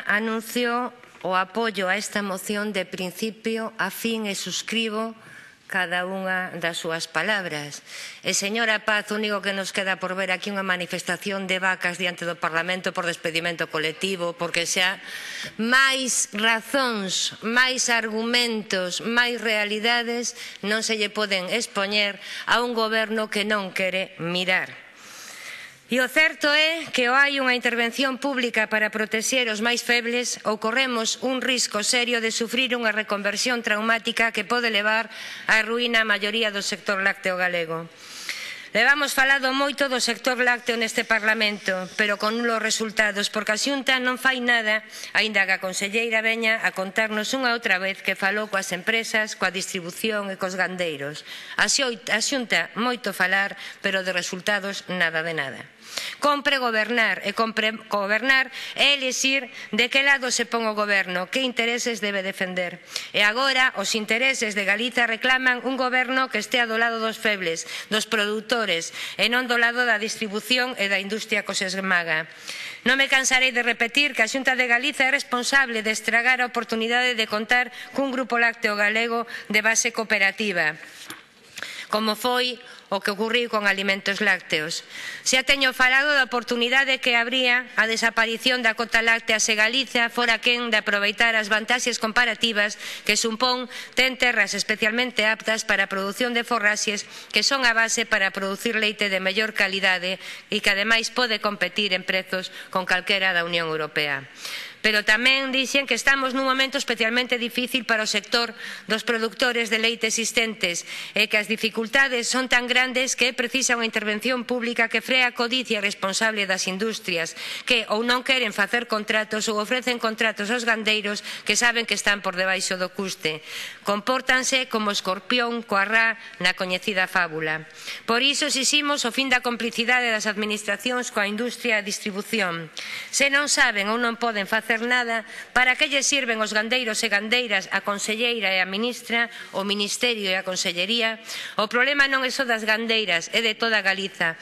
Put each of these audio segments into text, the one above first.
anuncio o apoio a esta moción de principio a fin e suscribo cada unha das súas palabras. E, señora Paz, o único que nos queda por ver aquí unha manifestación de vacas diante do Parlamento por despedimento colectivo, porque xa máis razóns, máis argumentos, máis realidades non se lle poden expoñer a un goberno que non quere mirar. E o certo é que ou hai unha intervención pública para protexer os máis febles ou corremos un risco serio de sufrir unha reconversión traumática que pode levar á ruína a maioría do sector lácteo galego. Levamos falado moito do sector lácteo neste Parlamento, pero con nulos resultados, porque a Xunta non fai nada, aínda que a conselleira veña a contarnos unha outra vez que falou coas empresas, coa distribución e cos gandeiros. A Xunta moito falar, pero de resultados nada de nada. Compre gobernar e gobernar é elixir de que lado se pon o goberno, que intereses debe defender. E agora os intereses de Galiza reclaman un goberno que estea do lado dos febles, dos produtores e non do lado da distribución e da industria que os esmaga. Non me cansarei de repetir que a Xunta de Galiza é responsable de estragar a oportunidade de contar cun grupo lácteo galego de base cooperativa, como foi o que ocurriu con Alimentos Lácteos. Xa teño falado da oportunidade que habría a desaparición da cota láctea se Galiza fora quen de aproveitar as vantaxes comparativas que supón ten terras especialmente aptas para a produción de forraxes que son a base para producir leite de mellor calidade e que ademais pode competir en prezos con calquera da Unión Europea. Pero tamén dixen que estamos nun momento especialmente difícil para o sector dos produtores de leite existentes e que as dificultades son tan grandes que é precisa unha intervención pública que free a codicia responsable das industrias que ou non queren facer contratos ou ofrecen contratos aos gandeiros que saben que están por debaixo do custe. Compórtanse como escorpión coa ra na coñecida fábula. Por iso exiximos o fin da complicidade das administracións coa industria e a distribución. Se non saben ou non poden facer nada, para que lles sirven os gandeiros e gandeiras, a conselleira e a ministra, o Ministerio e a Consellería? O problema non é só das gandeiras, é de toda Galiza.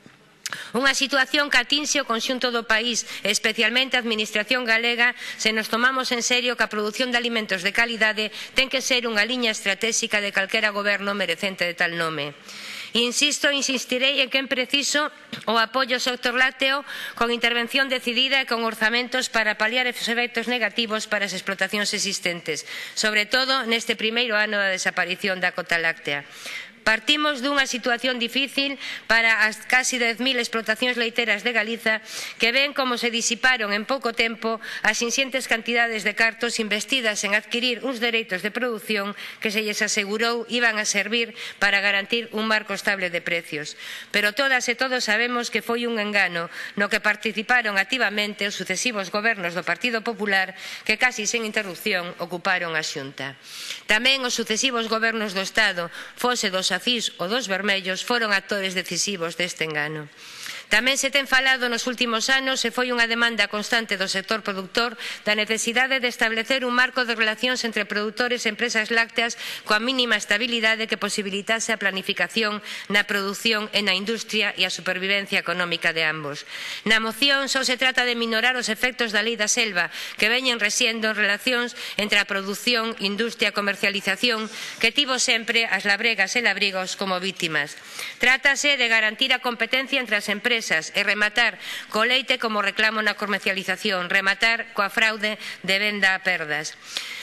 Unha situación que atinxe o conxunto do país, especialmente a administración galega, se nos tomamos en serio que a produción de alimentos de calidade ten que ser unha liña estratéxica de calquera goberno merecente de tal nome. Insistirei en que é preciso o apoio ao sector lácteo con intervención decidida e con orzamentos para paliar os efectos negativos para as explotacións existentes, sobre todo neste primeiro ano da desaparición da cota láctea. Partimos dunha situación difícil para as casi 10.000 explotacións leiteras de Galiza que ven como se disiparon en pouco tempo as inxentes cantidades de cartos investidas en adquirir uns dereitos de produción que se lles asegurou iban a servir para garantir un marco estable de precios. Pero todas e todos sabemos que foi un engano no que participaron activamente os sucesivos gobernos do Partido Popular que casi sen interrupción ocuparon a Xunta. Tamén os sucesivos gobernos do Estado, fose dos Acís ou dos vermellos, foron actores decisivos deste engano. Tamén se ten falado nos últimos anos e foi unha demanda constante do sector produtor da necesidade de establecer un marco de relacións entre produtores e empresas lácteas coa mínima estabilidade que posibilitase a planificación na produción e na industria e a supervivencia económica de ambos. Na moción só se trata de minorar os efectos da lei da selva que veñen resiendo en relacións entre a produción, industria e comercialización que tivo sempre as labregas e labrigos como vítimas. Trátase de garantir a competencia entre as empresas e rematar co leite como reclamo na comercialización, rematar coa fraude de venda a perdas.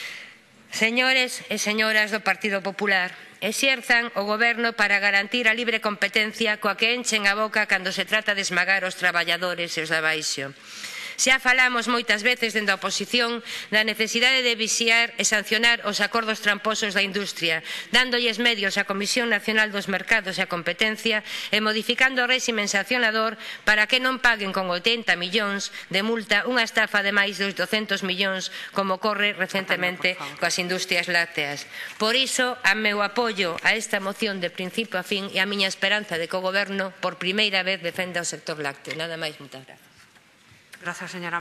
Señores e señoras do Partido Popular, exerzan o goberno para garantir a libre competencia coa que enchen a boca cando se trata de esmagar os traballadores e os de abaixo. Xa falamos moitas veces dende a oposición da necesidade de vixiar e sancionar os acordos tramposos da industria, dándolles medios á Comisión Nacional dos Mercados e a Competencia e modificando o réximen sancionador para que non paguen con 80 millóns de multa unha estafa de máis de 200 millóns como ocorre recentemente coas industrias lácteas. Por iso, a meu apoio a esta moción de principio a fin e a miña esperanza de que o Goberno por primeira vez defenda o sector lácteo. Nada máis, moitas grazas. Gracias, señora.